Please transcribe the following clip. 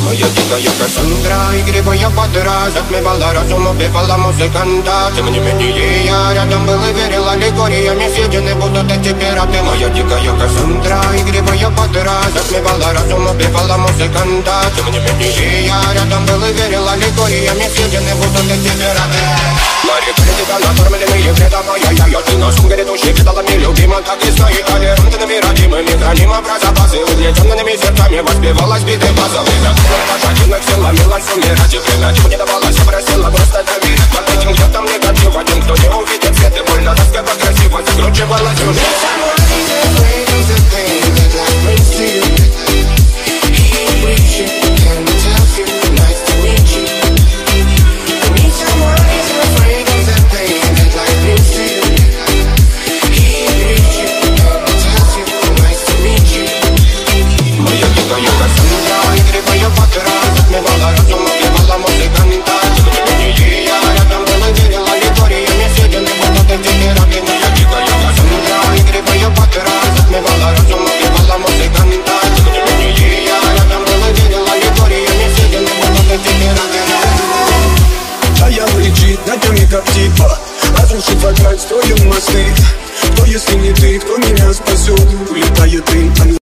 Моя дикая Кассандра, игривая подра, затмевала разум, убивала музыканта. Тем не менее я рядом был и верил аллегориями, съедены будут эти пираты. Моя дикая Кассандра, игривая подра, затмевала разум, убивала музыканта. Тем не менее я рядом был и верил аллегориями, съедены будут эти пираты. Мари, тебя накормленные предавая я ты нашим грядущих кидалами любима, так и стоит толерантными родимыми, храним про запасы, угнетенными сердцами воспевалась биты базовыми. Пожатинных сил ломилась умирать, и принятив не давалась, просила просто доверить. Под этим где-то негатив, один, кто не увидит свет, и больно тоска красиво закручивалась сюжет. Как типа разрушить вокруг строим мосты. Кто если не ты, кто меня спасет? Улетает дым.